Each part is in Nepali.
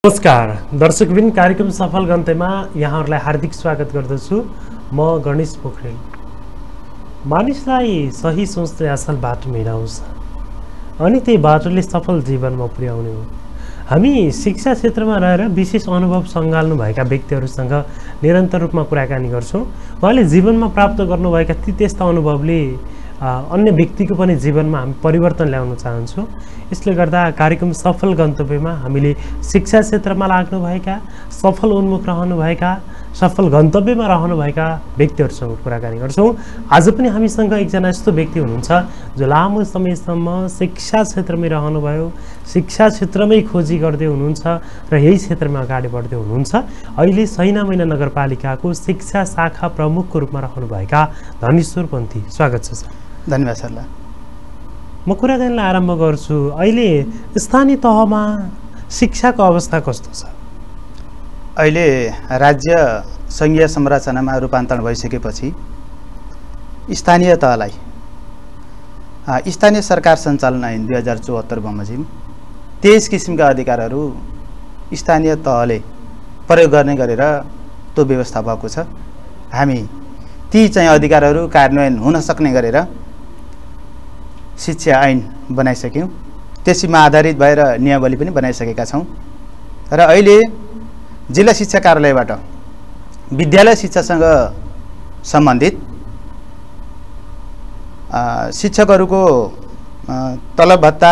नमस्कार दर्शकबिन कार्यक्रम सफल गन्तव्यमा यहाँहरूलाई हार्दिक स्वागत गर्दछु। म गणेश पोखरेल। मानिसलाई सही सोच्दै असल बाटो हिँडाउँछ अनि त्यही बाटोले सफल जीवनमा पुर्याउने हो। हामी शिक्षा क्षेत्रमा रहेर विशेष अनुभव सङ्घाल्नु भएका व्यक्तिहरूसँग निरन्तर रूपमा कुराकानी गर्छौँ। उहाँले जीवनमा प्राप्त गर्नुभएका ती त्यस्ता अनुभवले अन्य व्यक्तिको पनि जीवनमा हामी परिवर्तन ल्याउन चाहन्छौँ। यसले गर्दा कार्यक्रम सफल गन्तव्यमा हामीले शिक्षा क्षेत्रमा लाग्नुभएका, सफल उन्मुख रहनुभएका, सफल गन्तव्यमा रहनुभएका व्यक्तिहरूसँग कुराकानी गर्छौँ। आज पनि हामीसँग एकजना यस्तो व्यक्ति हुनुहुन्छ जो लामो समयसम्म शिक्षा क्षेत्रमै रहनुभयो, शिक्षा क्षेत्रमै खोजी गर्दै हुनुहुन्छ र यही क्षेत्रमा अगाडि बढ्दै हुनुहुन्छ। अहिले सैनामैना नगरपालिकाको शिक्षा शाखा प्रमुखको रूपमा रहनुभएका धनेश्वर पन्थी, स्वागत छ सर। धन्यवाद सरलाई। म कुराकानीलाई आरम्भ गर्छु। अहिले स्थानीय तहमा शिक्षाको अवस्था कस्तो छ? अहिले राज्य सङ्घीय संरचनामा रूपान्तरण भइसकेपछि स्थानीय तहलाई स्थानीय सरकार सञ्चालन ऐन 2074 बमोजिम 23 किसिमका अधिकारहरू स्थानीय तहले प्रयोग गर्ने गरेर त्यो व्यवस्था भएको छ। हामी ती चाहिँ अधिकारहरू कार्यान्वयन हुन सक्ने गरेर शिक्षा ऐन बनाइसक्यौँ। त्यसैमा आधारित भएर नियमावली पनि बनाइसकेका छौँ र अहिले जिल्ला शिक्षा कार्यालयबाट विद्यालय शिक्षासँग सम्बन्धित शिक्षकहरूको तलब भत्ता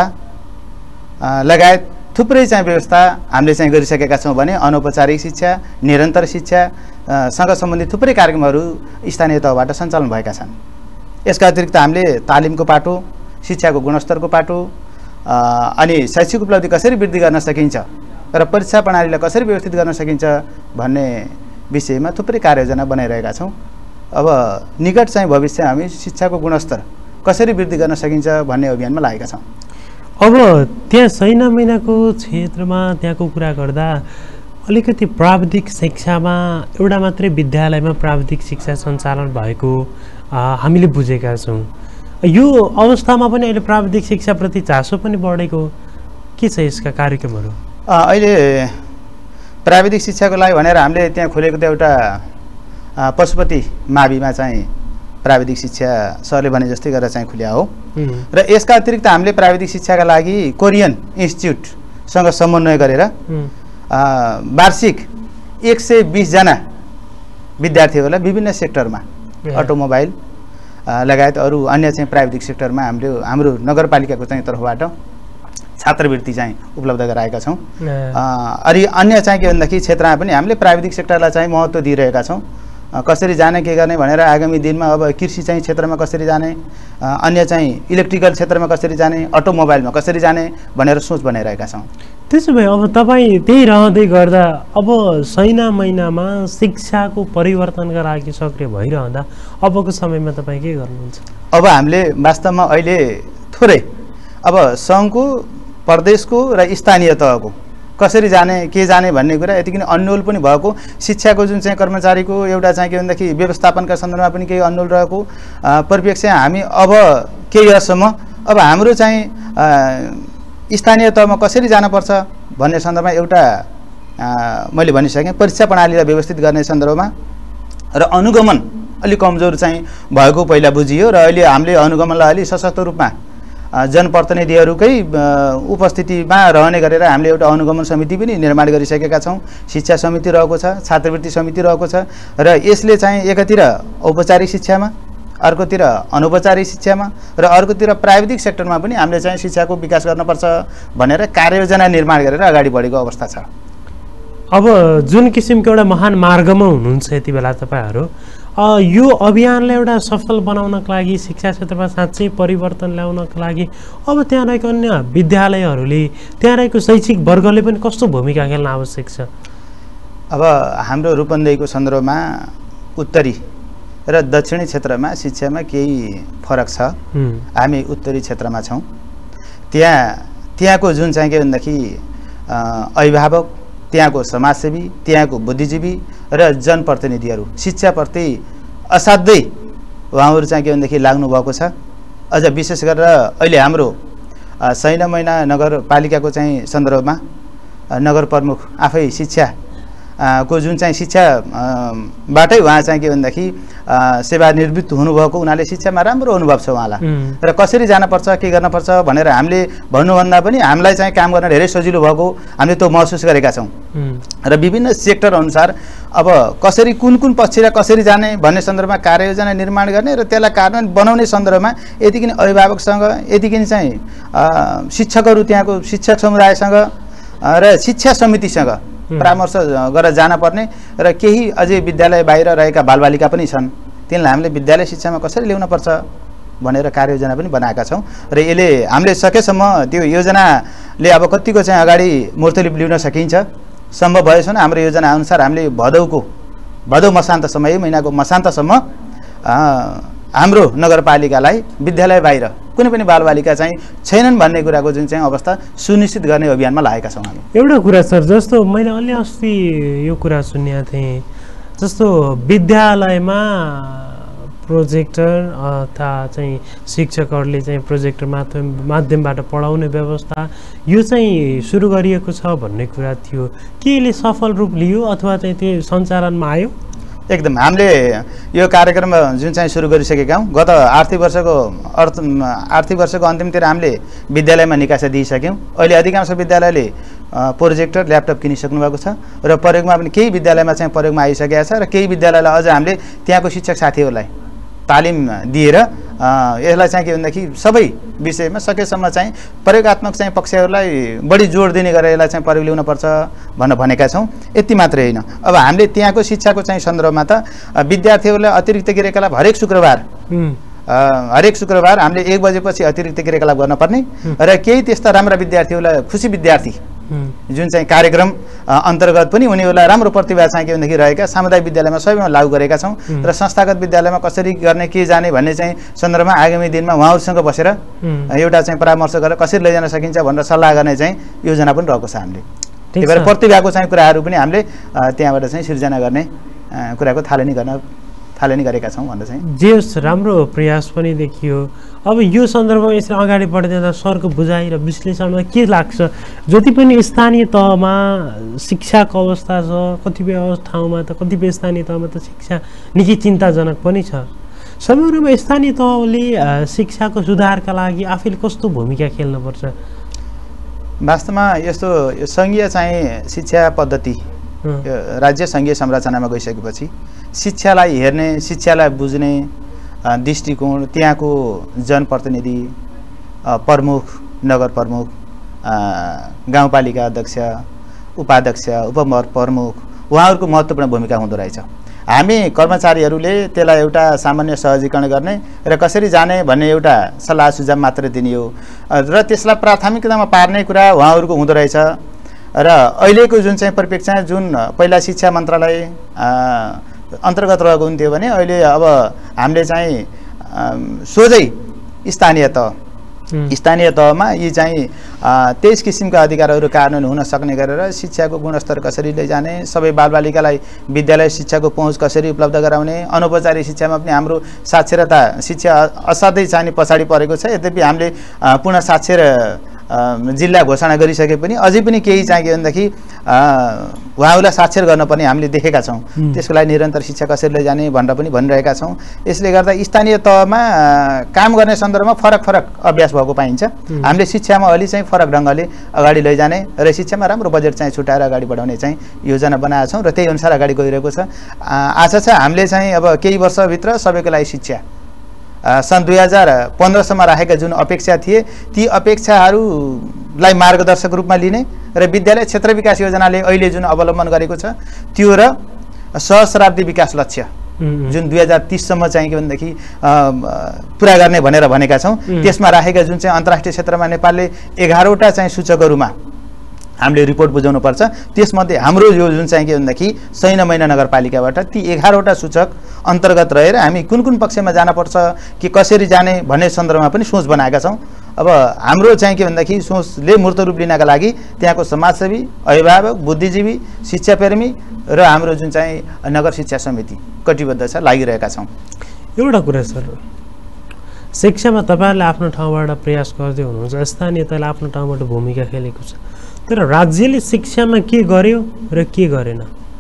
लगायत थुप्रै चाहिँ व्यवस्था हामीले चाहिँ गरिसकेका छौँ भने अनौपचारिक शिक्षा, निरन्तर शिक्षा सँग सम्बन्धित थुप्रै कार्यक्रमहरू स्थानीय तहबाट सञ्चालन भएका छन्। यसका अतिरिक्त हामीले तालिमको पाटो, शिक्षाको गुणस्तरको पाटो अनि शैक्षिक उपलब्धि कसरी वृद्धि गर्न सकिन्छ र परीक्षा प्रणालीलाई कसरी व्यवस्थित गर्न सकिन्छ भन्ने विषयमा थुप्रै कार्ययोजना बनाइरहेका छौँ। अब निकट चाहिँ भविष्य हामी शिक्षाको गुणस्तर कसरी वृद्धि गर्न सकिन्छ भन्ने अभियानमा लागेका छौँ। अब त्यहाँ सैनामैनाको क्षेत्रमा त्यहाँको कुरा गर्दा अलिकति प्राविधिक शिक्षामा एउटा मात्रै विद्यालयमा प्राविधिक शिक्षा सञ्चालन भएको हामीले बुझेका छौँ। यो अवस्थामा पनि अहिले प्राविधिक शिक्षाप्रति चासो पनि बढेको के छ यसका कार्यक्रमहरू? अहिले प्राविधिक शिक्षाको लागि भनेर हामीले त्यहाँ खोलेको त एउटा पशुपति माविमा चाहिँ प्राविधिक शिक्षा सरले भने जस्तै गरेर चाहिँ खुल्या हो र यसका अतिरिक्त हामीले प्राविधिक शिक्षाका लागि कोरियन इन्स्टिच्युटसँग समन्वय गरेर वार्षिक 120 जना विद्यार्थीहरूलाई विभिन्न सेक्टरमा अटोमोबाइल लगायत अरू अन्य चाहिँ प्राविधिक सेक्टरमा हाम्रो नगरपालिकाको चाहिँ तर्फबाट छात्रवृत्ति चाहिँ उपलब्ध गराएका छौँ। अनि अन्य चाहिँ के भन्दाखेरि क्षेत्रमा पनि हामीले प्राविधिक सेक्टरलाई चाहिँ महत्त्व दिइरहेका छौँ। कसरी जाने के गर्ने भनेर आगामी दिनमा अब कृषि चाहिँ क्षेत्रमा कसरी जाने, अन्य चाहिँ इलेक्ट्रिकल क्षेत्रमा कसरी जाने, अटोमोबाइलमा कसरी जाने भनेर सोच बनाइरहेका छौँ। त्यसो भए अब तपाईँ त्यही रहँदै गर्दा अब सैनामैनामा शिक्षाको परिवर्तनका लागि सक्रिय भइरहँदा अबको समयमा तपाईँ के गर्नुहुन्छ? अब हामीले वास्तवमा अहिले थोरै अब सङ्घको, प्रदेशको र स्थानीय तहको कसरी जाने के जाने भन्ने कुरा यति किन अन्यल पनि भएको, शिक्षाको जुन चाहिँ कर्मचारीको एउटा चाहिँ के भन्दाखेरि व्यवस्थापनका सन्दर्भमा पनि केही अन्यल रहेको परिप्रेक्ष्य हामी अब केही हदसम्म अब हाम्रो चाहिँ स्थानीय तहमा कसरी जानुपर्छ भन्ने सन्दर्भमा एउटा मैले भनिसकेँ परीक्षा प्रणालीलाई व्यवस्थित गर्ने सन्दर्भमा र अनुगमन अलिक कमजोर चाहिँ भएको पहिला बुझियो र अहिले हामीले अनुगमनलाई अलि सशक्त रूपमा जनप्रतिनिधिहरूकै उपस्थितिमा रहने गरेर हामीले एउटा अनुगमन समिति पनि निर्माण गरिसकेका छौँ। शिक्षा समिति रहेको छ, छात्रवृत्ति समिति रहेको छ र यसले चाहिँ एकातिर औपचारिक शिक्षामा, अर्कोतिर अनौपचारिक शिक्षामा र अर्कोतिर प्राविधिक सेक्टरमा पनि हामीले चाहिँ शिक्षाको विकास गर्नुपर्छ भनेर कार्ययोजना निर्माण गरेर अगाडि बढेको अवस्था छ। अब जुन किसिमको एउटा महान मार्गमा हुनुहुन्छ यति बेला तपाईँहरू, यो अभियानलाई एउटा सफल बनाउनको लागि, शिक्षा क्षेत्रमा साँच्चै परिवर्तन ल्याउनको लागि अब त्यहाँ रहेको अन्य विद्यालयहरूले, त्यहाँ रहेको शैक्षिक वर्गले पनि कस्तो भूमिका खेल्न आवश्यक छ? अब हाम्रो रूपन्देहीको सन्दर्भमा उत्तरी र दक्षिणी क्षेत्रमा शिक्षामा केही फरक छ। हामी उत्तरी क्षेत्रमा छौँ। त्यहाँको जुन चाहिँ के भन्दाखेरि अभिभावक, त्यहाँको समाजसेवी, त्यहाँको बुद्धिजीवी र जनप्रतिनिधिहरू शिक्षाप्रति असाध्यै उहाँहरू चाहिँ के भन्दाखेरि लाग्नु भएको छ। अझ विशेष गरेर अहिले हाम्रो सैनामैना नगरपालिकाको चाहिँ सन्दर्भमा नगर प्रमुख आफै शिक्षा को जुन चाहिँ शिक्षा बाटै उहाँ चाहिँ के भन्दाखेरि सेवानिवृत्त हुनुभएको हुनाले शिक्षामा राम्रो अनुभव छ उहाँलाई र कसरी जानुपर्छ के गर्नुपर्छ भनेर हामीले भन्नुभन्दा पनि हामीलाई चाहिँ काम गर्न धेरै सजिलो भएको हामीले त्यो महसुस गरेका छौँ र विभिन्न सेक्टर अनुसार अब कसरी कुन कुन पक्षलाई कसरी जाने भन्ने सन्दर्भमा कार्ययोजना निर्माण गर्ने र त्यसलाई कार्यान्वयन बनाउने सन्दर्भमा यतिकै अभिभावकसँग यतिकै चाहिँ शिक्षकहरू त्यहाँको शिक्षक समुदायसँग र शिक्षा समितिसँग परामर्श गरेर जान पर्ने र केही अझै विद्यालय बाहिर रहेका बालबालिका पनि छन् तिनलाई हामीले विद्यालय शिक्षामा कसरी ल्याउनुपर्छ भनेर कार्ययोजना पनि बनाएका छौँ र यसले हामीले सकेसम्म त्यो योजनाले अब कतिको चाहिँ अगाडि मूर्तलिप ल्याउन सकिन्छ सम्भव भएसम्म हाम्रो योजना अनुसार हामीले भदौ मसान्तसम्म यही महिनाको मसान्तसम्म हाम्रो नगरपालिकालाई विद्यालय बाहिर कुनै पनि बालबालिका चाहिँ छैनन् भन्ने कुराको जुन चाहिँ अवस्था सुनिश्चित गर्ने अभियानमा लागेका छौँ हामी। एउटा कुरा सर, जस्तो मैले अलि अस्ति यो कुरा सुनेको थिएँ, जस्तो विद्यालयमा प्रोजेक्टर अथवा चाहिँ शिक्षकहरूले चाहिँ प्रोजेक्टर माध्यमबाट पढाउने व्यवस्था यो चाहिँ सुरु गरिएको छ भन्ने कुरा थियो, के यसले सफल रूप लियो अथवा चाहिँ त्यो सञ्चालनमा आयो? एकदम हामीले यो कार्यक्रम जुन चाहिँ सुरु गरिसकेका हौँ, गत आर्थिक वर्षको अन्तिमतिर हामीले विद्यालयमा निकासा दिइसक्यौँ। अहिले अधिकांश विद्यालयले प्रोजेक्टर ल्यापटप किनिसक्नु भएको छ र प्रयोगमा पनि केही विद्यालयमा चाहिँ प्रयोगमा आइसकेका छ र केही विद्यालयलाई अझ हामीले त्यहाँको शिक्षक साथीहरूलाई तालिम दिएर यसलाई चाहिँ के भन्दाखेरि सबै विषयमा सकेसम्म चाहिँ प्रयोगात्मक चाहिँ पक्षहरूलाई बढी जोड दिने गरेर यसलाई चाहिँ प्रयोग ल्याउनुपर्छ भनेका छौँ। यति मात्रै होइन, अब हामीले त्यहाँको शिक्षाको चाहिँ सन्दर्भमा त विद्यार्थीहरूलाई अतिरिक्त क्रियाकलाप हरेक शुक्रबार हामीले 1 बजेपछि अतिरिक्त क्रियाकलाप गर्नुपर्ने र केही त्यस्ता राम्रा विद्यार्थीहरूलाई खुसी विद्यार्थी जुन चाहिँ कार्यक्रम अन्तर्गत पनि उनीहरूलाई राम्रो प्रतिभा चाहिँ के भन्दाखेरि रहेका सामुदायिक विद्यालयमा सबैमा लागू गरेका छौँ र संस्थागत विद्यालयमा कसरी गर्ने के जाने भन्ने चाहिँ सन्दर्भमा आगामी दिनमा उहाँहरूसँग बसेर एउटा चाहिँ परामर्श गरेर कसरी लैजान सकिन्छ भनेर सल्लाह गर्ने चाहिँ योजना पनि रहेको छ हामीले। त्यही भएर प्रतिभाको चाहिँ कुराहरू पनि हामीले त्यहाँबाट चाहिँ सिर्जना गर्ने कुराको थालनी गरेका छौँ भनेर चाहिँ जे होस् राम्रो प्रयास पनि देखियो। अब यो सन्दर्भमा यसरी अगाडि बढ्दै जाँदा सरको बुझाइ र विश्लेषणमा के लाग्छ, जति पनि स्थानीय तहमा शिक्षाको अवस्था छ, कतिपय ठाउँमा त कतिपय स्थानीय तहमा त शिक्षा निकै चिन्ताजनक पनि छ, समग्रमा स्थानीय तहले शिक्षाको सुधारका लागि आफैले कस्तो भूमिका खेल्नुपर्छ? वास्तवमा यस्तो सङ्घीय चाहिँ शिक्षा पद्धति राज्य सङ्घीय संरचनामा गइसकेपछि शिक्षालाई हेर्ने, शिक्षालाई बुझ्ने दृष्टिकोण त्यहाँको जनप्रतिनिधि, प्रमुख, नगर प्रमुख, गाउँपालिका अध्यक्ष, उपाध्यक्ष, उपप्रमुख उहाँहरूको महत्त्वपूर्ण भूमिका हुँदो रहेछ। हामी कर्मचारीहरूले त्यसलाई एउटा सामान्य सहजीकरण गर्ने र कसरी जाने भन्ने एउटा सल्लाह सुझाव मात्र दिने हो र त्यसलाई प्राथमिकतामा पार्ने कुरा उहाँहरूको हुँदो रहेछ। र अहिलेको जुन चाहिँ परिप्रेक्ष्य जुन पहिला शिक्षा मन्त्रालय अन्तर्गत रहेको हुन्थ्यो भने अहिले अब हामीले चाहिँ सोझै स्थानीय तहमा यी चाहिँ 23 किसिमका अधिकारहरू कार्यान्वयन हुन सक्ने गरेर शिक्षाको गुणस्तर कसरी लैजाने, सबै बालबालिकालाई विद्यालय शिक्षाको पहुँच कसरी उपलब्ध गराउने, अनौपचारिक शिक्षामा पनि हाम्रो साक्षरता शिक्षा असाध्यै चाहिँ पछाडि परेको छ। यद्यपि हामीले पूर्ण साक्षर जिल्ला घोषणा गरिसके पनि अझै पनि केही चाहिँ के भन्दाखेरि उहाँहरूलाई साक्षर गर्न पनि हामीले देखेका छौँ। त्यसको लागि निरन्तर शिक्षा कसरी लैजाने भनेर पनि भनिरहेका छौँ। यसले गर्दा स्थानीय तहमा काम गर्ने सन्दर्भमा फरक अभ्यास भएको पाइन्छ। हामीले शिक्षामा अलि चाहिँ फरक ढङ्गले अगाडि लैजाने र शिक्षामा राम्रो बजेट चाहिँ छुटाएर अगाडि बढाउने चाहिँ योजना बनाएका छौँ र त्यही अनुसार अगाडि गइरहेको छ। आशा छ हामीले चाहिँ अब केही वर्षभित्र सबैको लागि शिक्षा सन् 2015सम्म राखेका जुन अपेक्षा थिए ती अपेक्षाहरूलाई मार्गदर्शक रूपमा लिने र विद्यालय क्षेत्र विकास योजनाले अहिले जुन अवलम्बन गरेको छ त्यो र सहस्राब्दी विकास लक्ष्य जुन 2030सम्म चाहिँ के भनेदेखि पुरा गर्ने भनेर भनेका छौँ। त्यसमा राखेका जुन चाहिँ अन्तर्राष्ट्रिय क्षेत्रमा नेपालले 11वटा चाहिँ सूचकहरूमा हामीले रिपोर्ट बुझाउनु पर्छ। त्यसमध्ये हाम्रो यो जुन चाहिँ के भनेदेखि सैना मैना नगरपालिकाबाट ती 11वटा सूचक अन्तर्गत रहेर हामी कुन कुन पक्षमा जानुपर्छ कि कसरी जाने भन्ने सन्दर्भमा पनि सोच बनाएका छौँ। अब हाम्रो चाहिँ के भनेदेखि सोचले मूर्त रूप लिनका लागि त्यहाँको समाजसेवी, अभिभावक, बुद्धिजीवी, शिक्षाप्रेमी र हाम्रो जुन चाहिँ नगर शिक्षा समिति कटिबद्ध छ, लागिरहेका छौँ। एउटा कुरा सर, शिक्षामा तपाईँहरूले आफ्नो ठाउँबाट प्रयास गर्दै हुनुहुन्छ, स्थानीय तहले आफ्नो ठाउँबाट भूमिका खेलेको छ, तर राज्यले शिक्षामा के गर्यो र के गरेन?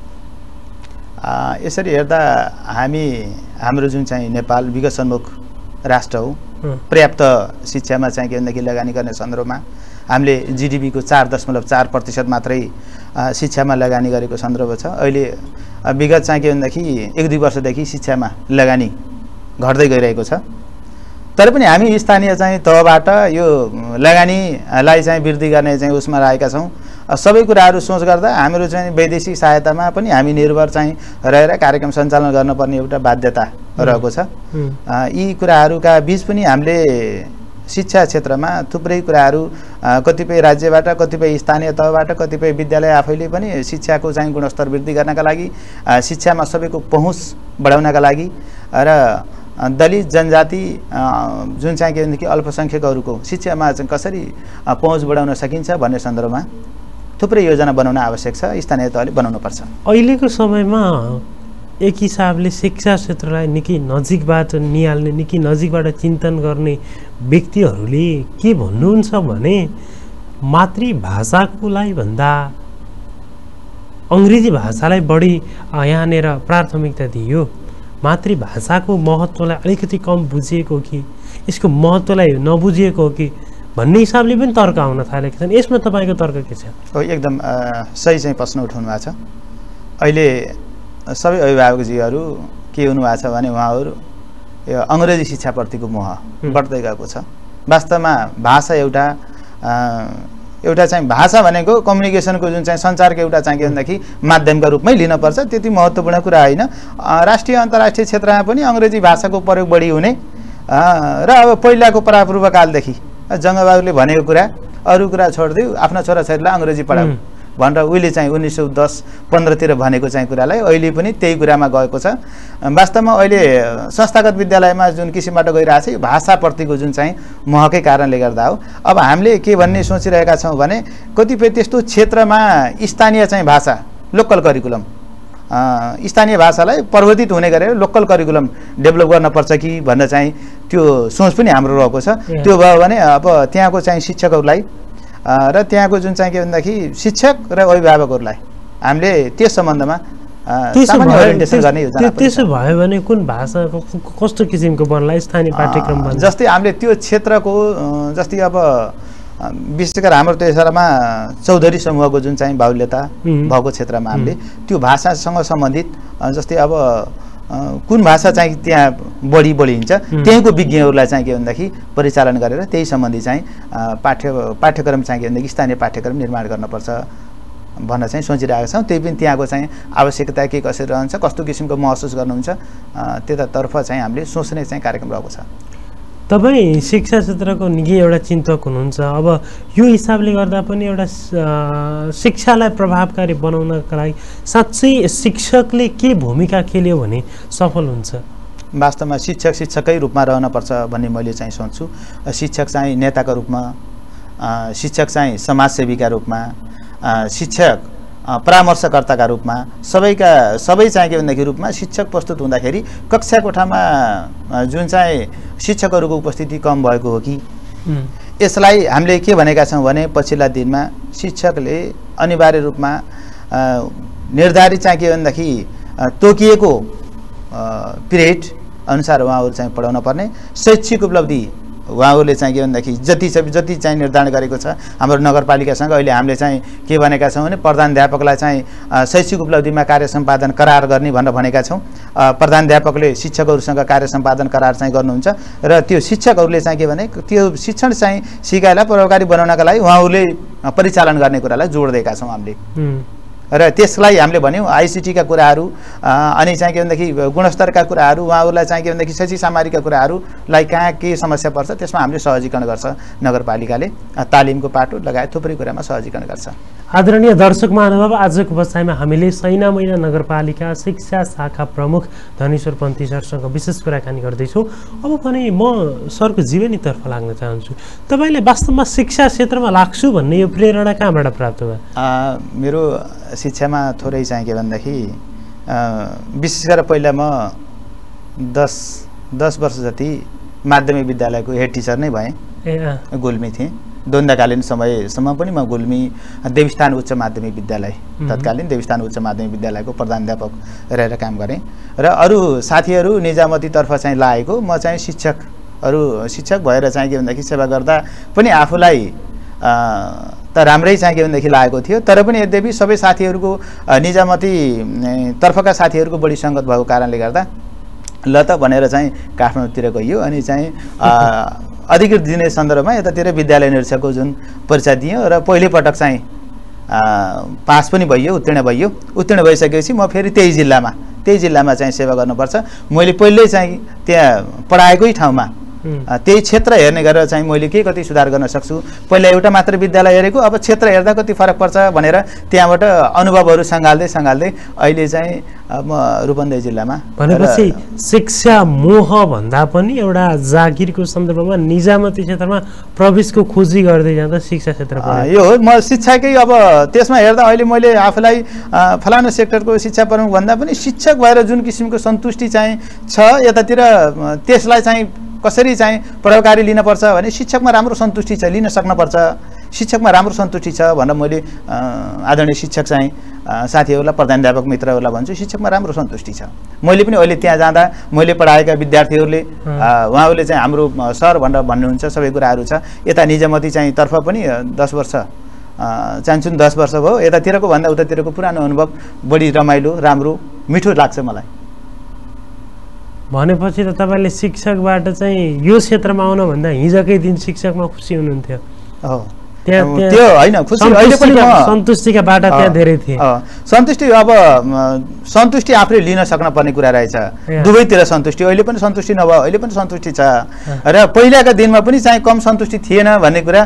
यसरी हेर्दा हाम्रो जुन चाहिँ नेपाल विकसनोन्मुख राष्ट्र हो, पर्याप्त शिक्षामा चाहिँ के भन्दाखेरि लगानी गर्ने सन्दर्भमा हामीले जिडिपीको 4.4% मात्रै शिक्षामा लगानी गरेको सन्दर्भ छ। अहिले विगत चाहिँ के भन्दाखेरि 1-2 वर्षदेखि शिक्षामा लगानी घट्दै गइरहेको छ। तर पनि हामी स्थानीय चाहिँ तहबाट यो लगानीलाई चाहिँ वृद्धि गर्ने चाहिँ उसमा रहेका छौँ। सबै कुराहरू सोच गर्दा हाम्रो चाहिँ वैदेशिक सहायतामा पनि हामी निर्भर चाहिँ रहेर कार्यक्रम सञ्चालन गर्नुपर्ने एउटा बाध्यता रहेको छ। यी कुराहरूका बीच पनि हामीले शिक्षा क्षेत्रमा थुप्रै कुराहरू कतिपय राज्यबाट, कतिपय स्थानीय तहबाट, कतिपय विद्यालय आफैले पनि शिक्षाको चाहिँ गुणस्तर वृद्धि गर्नका लागि, शिक्षामा सबैको पहुँच बढाउनका लागि र दलित जनजाति जुन चाहिँ के भनेदेखि अल्पसङ्ख्यकहरूको शिक्षामा चाहिँ कसरी पहुँच बढाउन सकिन्छ भन्ने सन्दर्भमा थुप्रै योजना बनाउन आवश्यक छ। स्थानीय तहले बनाउनुपर्छ। अहिलेको समयमा एक हिसाबले शिक्षा क्षेत्रलाई निकै नजिकबाट निहाल्ने, निकै नजिकबाट चिन्तन गर्ने व्यक्तिहरूले के भन्नुहुन्छ भने मातृभाषाकोलाई भन्दा अङ्ग्रेजी भाषालाई बढी यहाँनिर प्राथमिकता दियो, मातृभाषाको महत्त्वलाई अलिकति कम बुझिएको कि यसको महत्त्वलाई नबुझिएको हो कि भन्ने हिसाबले पनि तर्क आउन थालेको छन्। यसमा तपाईँको तर्क के छ? एकदम सही चाहिँ प्रश्न उठाउनु भएको छ। अहिले सबै अभिभावकजीहरू के हुनुभएको छ भने उहाँहरू यो अङ्ग्रेजी शिक्षाप्रतिको मोह बढ्दै गएको छ। वास्तवमा भाषा एउटा चाहिँ भाषा भनेको कम्युनिकेसनको जुन चाहिँ सञ्चारको एउटा चाहिँ के भन्दाखेरि माध्यमका रूपमै लिनुपर्छ, त्यति महत्त्वपूर्ण कुरा होइन। राष्ट्रिय अन्तर्राष्ट्रिय क्षेत्रमा पनि अङ्ग्रेजी भाषाको प्रयोग बढी हुने र अब पहिलाको परापूर्वकालदेखि जङ्गबहादुरले भनेको कुरा, अरू कुरा छोडिदियो, आफ्ना छोराछोरीलाई अङ्ग्रेजी पढाऊ भनेर उहिले चाहिँ 1910-15 भनेको चाहिँ कुरालाई अहिले पनि त्यही कुरामा गएको छ। वास्तवमा अहिले संस्थागत विद्यालयमा जुन किसिमबाट गइरहेको छ यो भाषाप्रतिको जुन चाहिँ महकै कारणले गर्दा हो। अब हामीले के भन्ने सोचिरहेका छौँ भने कतिपय त्यस्तो क्षेत्रमा स्थानीय चाहिँ भाषा, लोकल करिकुलम, स्थानीय भाषालाई प्रवर्धित हुने गरेर लोकल करिकुलम डेभलप गर्नुपर्छ कि भन्ने चाहिँ त्यो सोच पनि हाम्रो रहेको छ। त्यो भयो भने अब त्यहाँको चाहिँ शिक्षकहरूलाई र त्यहाँको जुन चाहिँ के भन्दाखेरि शिक्षक र अभिभावकहरूलाई हामीले त्यस सम्बन्धमा सामान्य ओरिएन्टेसन गर्ने योजना। त्यसो भयो भने कुन भाषाको कस्तो किसिमको बनला स्थानीय पाठ्यक्रम बन्छ? जस्तै हामीले त्यो क्षेत्रको जस्तै अब विशेष गरेर हाम्रो त्यसमा चौधरी समूहको जुन चाहिँ बाहुल्यता भएको क्षेत्रमा हामीले त्यो भाषासँग सम्बन्धित जस्तै अब कुन भाषा चाहिँ त्यहाँ बढी बोलिन्छ त्यहीँको विज्ञहरूलाई चाहिँ के भन्दाखेरि परिचालन गरेर त्यही सम्बन्धी चाहिँ पाठ्यक्रम चाहिँ के भन्दाखेरि स्थानीय पाठ्यक्रम निर्माण गर्नुपर्छ भन्न चाहिँ सोचिरहेका छौँ। त्यही पनि त्यहाँको चाहिँ आवश्यकता के कसरी रहन्छ, कस्तो किसिमको महसुस गर्नुहुन्छ, त्यतातर्फ चाहिँ हामीले सोच्ने चाहिँ कार्यक्रम रहेको छ। तपाईँ शिक्षा क्षेत्रको निकै एउटा चिन्तक हुनुहुन्छ। अब यो हिसाबले गर्दा पनि एउटा शिक्षालाई प्रभावकारी बनाउनका लागि साँच्चै शिक्षकले के भूमिका खेल्यो भने सफल हुन्छ? वास्तवमा शिक्षक शिक्षकै रूपमा रहनुपर्छ भन्ने मैले चाहिँ सोच्छु। शिक्षक चाहिँ नेताका रूपमा, शिक्षक चाहिँ समाजसेवीका रूपमा, शिक्षक परामर्शकर्ताका रूपमा, सबै चाहिँ के भन्दाखेरि रूपमा शिक्षक प्रस्तुत हुँदाखेरि कक्षा कोठामा जुन चाहिँ शिक्षकहरूको उपस्थिति कम भएको हो कि यसलाई हामीले के भनेका छौँ भने पछिल्ला दिनमा शिक्षकले अनिवार्य रूपमा निर्धारित चाहिँ के भन्दाखेरि तोकिएको पिरियड अनुसार उहाँहरू चाहिँ पढाउन पर्ने, शैक्षिक उपलब्धि उहाँहरूले चाहिँ के भन्दाखेरि जति चाहिँ निर्धारण गरेको छ हाम्रो नगरपालिकासँग अहिले हामीले चाहिँ के भनेका छौँ भने प्रधानाध्यापकलाई चाहिँ शैक्षिक उपलब्धिमा कार्य सम्पादन करार गर्ने भनेर भनेका छौँ। प्रधानाध्यापकले शिक्षकहरूसँग कार्य सम्पादन करार चाहिँ गर्नुहुन्छ र त्यो शिक्षकहरूले चाहिँ के भने त्यो शिक्षण चाहिँ सिकाइलाई प्रभावकारी बनाउनका लागि उहाँहरूले परिचालन गर्ने कुरालाई जोड दिएका छौँ हामीले। र त्यसलाई हामीले भन्यौँ आइसिटीका कुराहरू अनि चाहिँ के भन्दाखेरि गुणस्तरका कुराहरू, उहाँहरूलाई चाहिँ के भन्दाखेरि शैक्षिक सामग्रीका कुराहरूलाई कहाँ के समस्या पर्छ त्यसमा हामीले सहजीकरण गर्छ। नगरपालिकाले तालिमको पाटो लगायत थुप्रै कुरामा सहजीकरण गर्छ। आदरणीय दर्शक महानुभाव, आजको बसाइमा हामीले सैना मैना नगरपालिका शिक्षा शाखा प्रमुख धनेश्वर पन्थी सरसँग विशेष कुराकानी गर्दैछौँ। अब भने म सरको जीवनीतर्फ लाग्न चाहन्छु। तपाईँले वास्तवमा शिक्षा क्षेत्रमा लाग्छु भन्ने यो प्रेरणा कहाँबाट प्राप्त भयो? मेरो शिक्षामा थोरै चाहिँ के भन्दाखेरि विशेष गरेर पहिला म 10 वर्ष जति माध्यमिक विद्यालयको हेड टिचर नै भएँ, गुल्मी थिएँ। द्वन्द्वकालीन समयसम्म पनि म गुल्मी देवस्थान उच्च माध्यमिक विद्यालय तत्कालीन देवस्थान उच्च माध्यमिक विद्यालयको प्रधानाध्यापक रहेर काम गरेँ र अरू साथीहरू निजामतीतर्फ चाहिँ लागेको म चाहिँ शिक्षक भएर चाहिँ के भन्दाखेरि सेवा गर्दा पनि आफूलाई त राम्रै चाहिँ के भन्दाखेरि लागेको थियो तर पनि यद्यपि सबै साथीहरूको निजामती तर्फका साथीहरूको बढी सङ्गत भएको कारणले गर्दा ल त भनेर चाहिँ काठमाडौँतिर गइयो अनि चाहिँ अधिकृत दिने सन्दर्भमा यतातिर विद्यालय निरीक्षकको जुन परीक्षा दियो र पहिलोपटक चाहिँ पास पनि भइयो उत्तीर्ण भइसकेपछि म फेरि त्यही जिल्लामा चाहिँ सेवा गर्नुपर्छ मैले पहिल्यै चाहिँ त्यहाँ पढाएकै ठाउँमा त्यही क्षेत्र हेर्ने गरेर चाहिँ मैले के कति सुधार गर्न सक्छु पहिला एउटा मात्र विद्यालय हेरेको अब क्षेत्र हेर्दा कति फरक पर्छ भनेर त्यहाँबाट अनुभवहरू सँगाल्दै अहिले चाहिँ म रूपन्देही जिल्लामा भनेपछि शिक्षा मोह भन्दा पनि एउटा जागिरको सन्दर्भमा निजामती क्षेत्रमा प्रवेशको खोजी गर्दै जाँदा शिक्षा क्षेत्र यो हो म शिक्षाकै अब त्यसमा हेर्दा अहिले मैले आफूलाई फलानु सेक्टरको शिक्षा प्रमुख भन्दा पनि शिक्षक भएर जुन किसिमको सन्तुष्टि चाहिँ छ यतातिर त्यसलाई चाहिँ कसरी चाहिँ प्रभावकारी लिनुपर्छ भने शिक्षकमा राम्रो सन्तुष्टि छ लिन सक्नुपर्छ शिक्षकमा राम्रो सन्तुष्टि छ भनेर मैले आदरणीय शिक्षक चाहिँ साथीहरूलाई प्रधानाध्यापक मित्रहरूलाई भन्छु शिक्षकमा राम्रो सन्तुष्टि छ मैले पनि अहिले त्यहाँ जाँदा मैले पढाएका विद्यार्थीहरूले उहाँहरूले चाहिँ हाम्रो सर भनेर भन्नुहुन्छ सबै कुराहरू छ यता निजामती चाहिँ तर्फ पनि 10 वर्ष चाहन्छु 10 वर्ष भयो यतातिरको भन्दा उतातिरको पुरानो अनुभव बढी रमाइलो राम्रो मिठो लाग्छ मलाई भनेपछि त तपाईँले शिक्षकबाट चाहिँ यो क्षेत्रमा आउन भन्दा हिजोकै दिन शिक्षकमा खुसी हुनुहुन्थ्यो त्यो होइन खुसी अहिले पनि सन्तुष्टिका बाटा त्यहाँ धेरै थिए सन्तुष्टि आफूले लिन सक्न पर्ने कुरा रहेछ दुवैतिर सन्तुष्टि अहिले पनि सन्तुष्टि नभयो अहिले पनि सन्तुष्टि छ र पहिलाका दिनमा पनि चाहिँ कम सन्तुष्टि थिएन भन्ने कुरा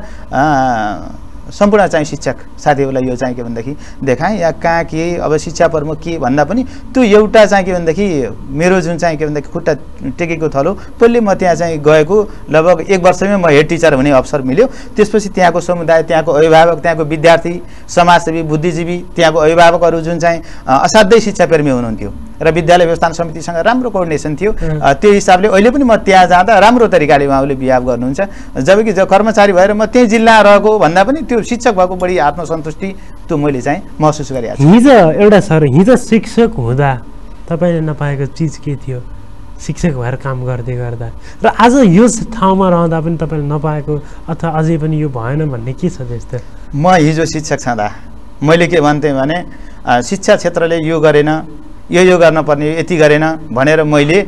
सम्पूर्ण चाहिँ शिक्षक साथीहरूलाई यो चाहिँ के भन्दाखेरि देखाएँ या कहाँ के अब शिक्षा प्रमुख के भन्दा पनि त्यो एउटा चाहिँ के भन्दाखेरि मेरो जुन चाहिँ के भन्दाखेरि खुट्टा टेकेको थलो पहिले म त्यहाँ चाहिँ गएको लगभग 1 वर्षमै म हेड टिचर हुने अवसर मिल्यो त्यसपछि त्यहाँको समुदाय त्यहाँको अभिभावक त्यहाँको विद्यार्थी समाजसेवी बुद्धिजीवी त्यहाँको अभिभावकहरू जुन चाहिँ असाध्यै शिक्षाप्रेमी हुनुहुन्थ्यो र विद्यालय व्यवस्थापन समितिसँग राम्रो कोअर्डिनेसन थियो त्यो हिसाबले अहिले पनि म त्यहाँ जाँदा राम्रो तरिकाले उहाँले बिहेभ गर्नुहुन्छ जबकि कर्मचारी भएर म त्यही जिल्ला रहेको भन्दा पनि त्यो शिक्षक भएको बढी आत्मसन्तुष्टि त्यो मैले चाहिँ महसुस गरेको छु हिजो एउटा सर हिजो शिक्षक हुँदा तपाईँले नपाएको चिज के थियो शिक्षक भएर काम गर्दै गर्दा र आज यो ठाउँमा रहँदा पनि तपाईँले नपाएको अथवा अझै पनि यो भएन भन्ने के छ त्यस्तो म हिजो शिक्षक छँदा मैले के भन्थेँ भने शिक्षा क्षेत्रले यो गरेन यो गर्न पर्ने यति गरेन भनेर मैले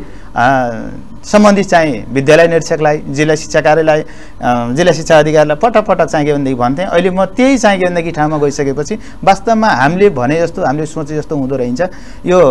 सम्बन्धित चाहिँ विद्यालय निरीक्षकलाई जिल्ला शिक्षा कार्यालय जिल्ला शिक्षा अधिकारीलाई पटक चाहिँ के भनेदेखि भन्थेँ अहिले म त्यही चाहिँ के भनेदेखि ठाउँमा गइसकेपछि वास्तवमा हामीले भने जस्तो हामीले सोचे जस्तो हुँदो रहेछ यो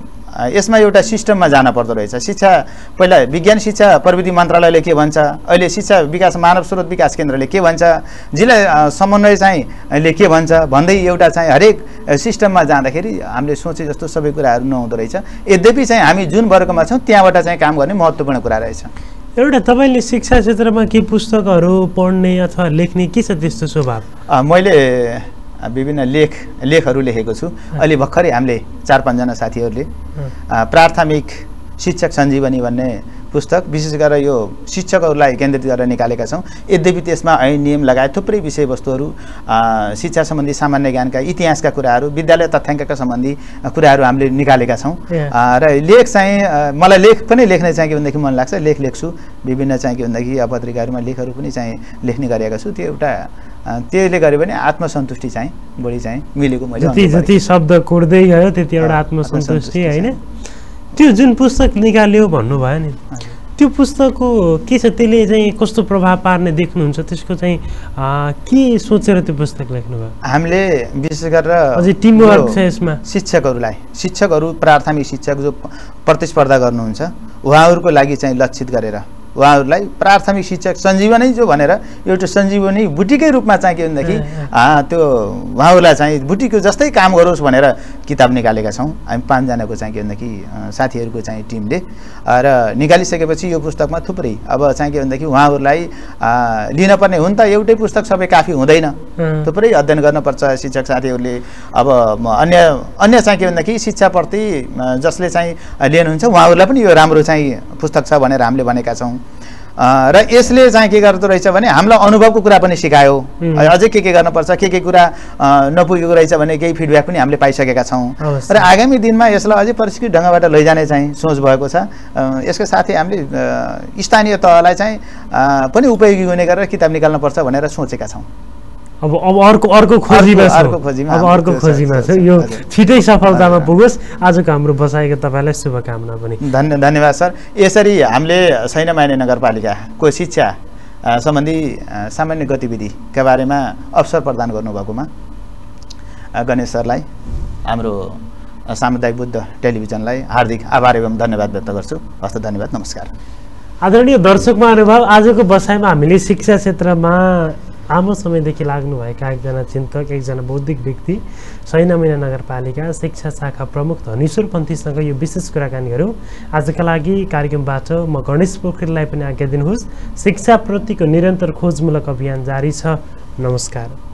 यसमा एउटा सिस्टममा जान पर्दो रहेछ शिक्षा पहिला विज्ञान शिक्षा प्रविधि मन्त्रालयले के भन्छ अहिले शिक्षा विकास मानव स्रोत विकास केन्द्रले के भन्छ जिल्ला समन्वय चाहिँले के भन्छ भन्दै एउटा चाहिँ हरेक सिस्टममा जाँदाखेरि हामीले सोचे जस्तो सबै कुराहरू नहुँदो रहेछ यद्यपि चाहिँ हामी जुन वर्गमा छौँ त्यहाँबाट चाहिँ काम गर्ने महत्त्वपूर्ण कुरा रहेछ एउटा तपाईँले शिक्षा क्षेत्रमा के पुस्तकहरू पढ्ने अथवा लेख्ने के छ त्यस्तो स्वभाव मैले विभिन्न लेखहरू लेखेको छु अहिले भर्खरै हामीले 4-5 जना साथीहरूले प्राथमिक शिक्षक सञ्जीवनी भन्ने पुस्तक विशेष गरेर यो शिक्षकहरूलाई केन्द्रित गरेर निकालेका छौँ यद्यपि त्यसमा ऐन नियम लगायत थुप्रै विषयवस्तुहरू शिक्षा सम्बन्धी सामान्य ज्ञानका इतिहासका कुराहरू विद्यालय तथ्याङ्कका सम्बन्धी कुराहरू हामीले निकालेका छौँ र लेख चाहिँ मलाई लेख पनि लेख्ने चाहिँ के भनेदेखि मन लाग्छ लेख्छु विभिन्न चाहिँ के भनेदेखि पत्रिकाहरूमा लेखहरू पनि चाहिँ लेख्ने गरेका छु त्यो एउटा त्यसले गरे भने आत्मसन्तुष्टि चाहिँ बढी चाहिँ मिलेको मैले जति शब्द कोड्दै गयो त्यति एउटा आत्मसन्तुष्टि हैन त्यो जुन पुस्तक निकाल्यो भन्नुभयो नि त्यो पुस्तकको के छ त्यसले चाहिँ कस्तो प्रभाव पार्ने देख्नुहुन्छ त्यसको चाहिँ के सोचेर त्यो पुस्तक लेख्नुभयो हामीले विशेष गरेर अझै टिमवर्क छ यसमा शिक्षकहरू प्राथमिक शिक्षक जो प्रतिस्पर्धा गर्नुहुन्छ उहाँहरूको लागि चाहिँ लक्षित गरेर उहाँहरूलाई प्राथमिक शिक्षक सञ्जीवनी जो भनेर एउटा सञ्जीवनी बुटीकै रूपमा चाहिँ के भनेदेखि त्यो उहाँहरूलाई चाहिँ बुटीको जस्तै काम गरोस् भनेर किताब निकालेका छौँ हामी 5 जनाको चाहिँ के भनेदेखि साथीहरूको चाहिँ टिमले र निकालिसकेपछि यो पुस्तकमा थुप्रै अब चाहिँ के भनेदेखि उहाँहरूलाई लिनपर्ने हुन त एउटै पुस्तक सबै काफी हुँदैन थुप्रै अध्ययन गर्नुपर्छ शिक्षक साथीहरूले अब अन्य चाहिँ के भनेदेखि शिक्षाप्रति जसले चाहिँ लिनुहुन्छ उहाँहरूलाई पनि यो राम्रो चाहिँ पुस्तक छ भनेर हामीले भनेका छौँ र यसले चाहिँ के गर्दो रहेछ भने हामीलाई अनुभवको कुरा पनि सिकायो अझै के गर्नुपर्छ के कुरा नपुगेको रहेछ भने केही फिडब्याक पनि हामीले पाइसकेका छौँ र आगामी दिनमा यसलाई अझै प्रशिक्षित ढङ्गबाट लैजाने चाहिँ सोच भएको छ यसको साथै हामीले स्थानीय तहलाई चाहिँ पनि उपयोगी हुने गरेर किताब निकाल्नुपर्छ भनेर सोचेका छौँ अब अर्को खोजीमा छ यो छिटै सफलतामा पुगोस् आजको हाम्रो बसाइको तपाईँलाई शुभकामना पनि धन्यवाद सर यसरी हामीले सैनामाइने नगरपालिकाको शिक्षा सम्बन्धी सामान्य गतिविधिका बारेमा अवसर प्रदान गर्नुभएकोमा गणेश सरलाई हाम्रो सामुदायिक बुद्ध टेलिभिजनलाई हार्दिक आभार एवं धन्यवाद व्यक्त गर्छु हस्त धन्यवाद नमस्कार आदरणीय दर्शक महानुभाव आजको बसाइमा हामीले शिक्षा क्षेत्रमा लामो समयदेखि लाग्नुभएका एकजना चिन्तक एकजना बौद्धिक व्यक्ति सैनामैना नगरपालिका शिक्षा शाखा प्रमुख धनेश्वर पन्थीसँग यो विशेष कुराकानी गरौँ आजका लागि कार्यक्रमबाट म गणेश पोखरेललाई पनि आज्ञा दिनुहोस् शिक्षाप्रतिको निरन्तर खोजमूलक अभियान जारी छ नमस्कार